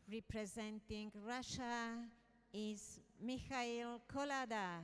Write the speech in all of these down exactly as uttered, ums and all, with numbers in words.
Representing Russia is Mikhail Kolada.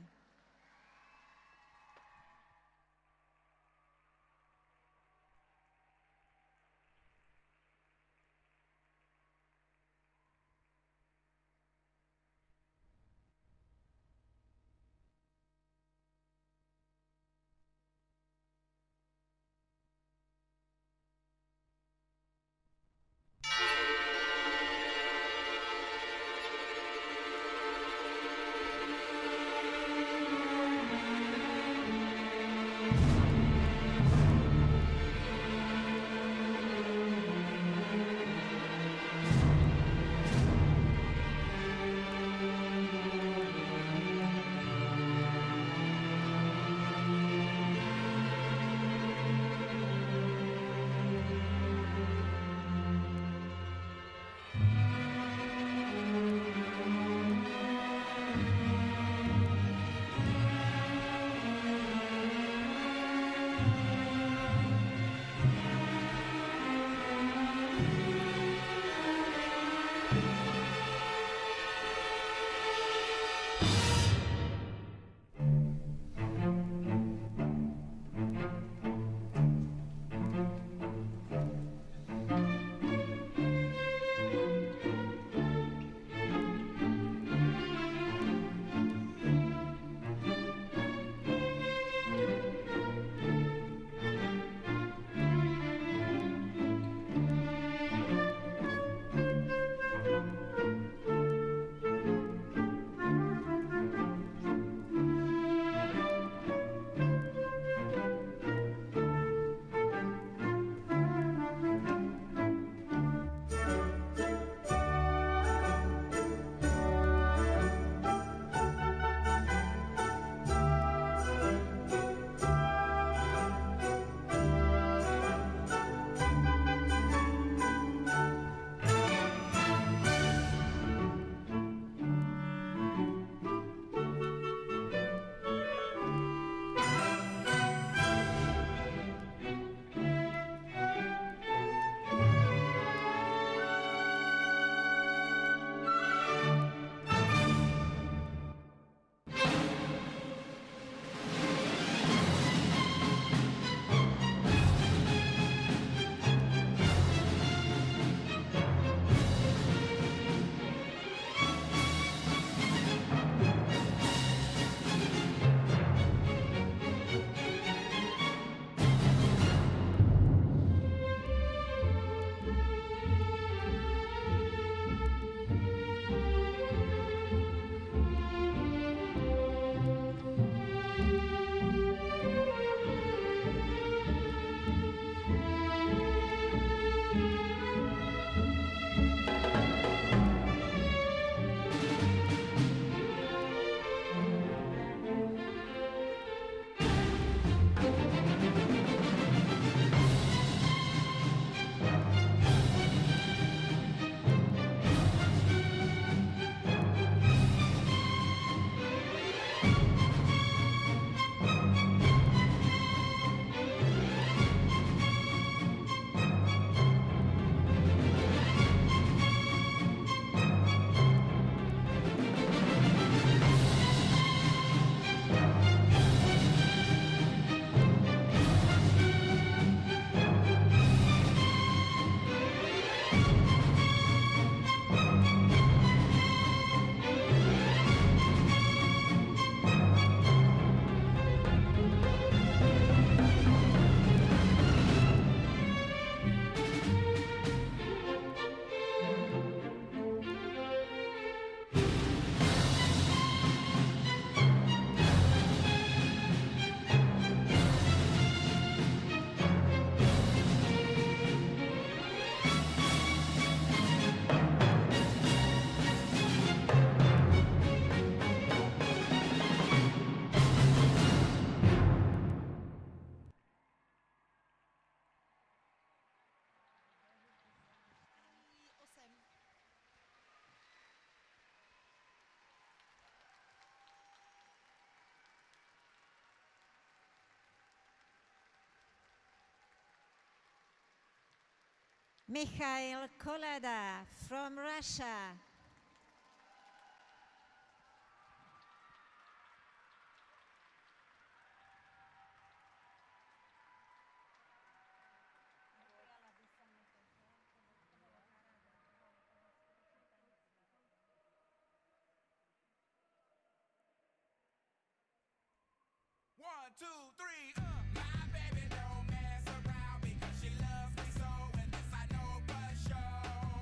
Mikhail Kolada from Russia. One, two, three, uh. My baby don't mess around because she loves me so, and this I know for sure.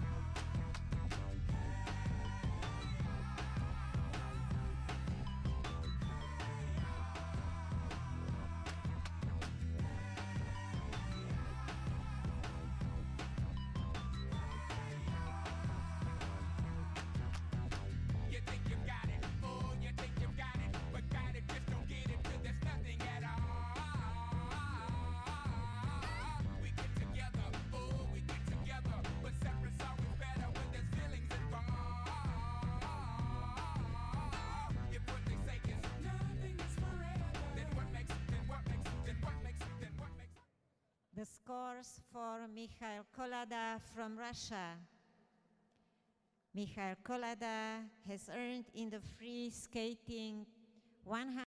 You think you've got it, oh, you think you've got it, but got it, just don't get it till there's nothing at all. We get together, oh, we get together, but separate's always better when there's feelings involved. If what they say is nothing is forever, then what makes, then what makes, then what makes, then what makes. The scores for Mikhail Kolada from Russia. Mikhail Kolada has earned in the free skating one hundred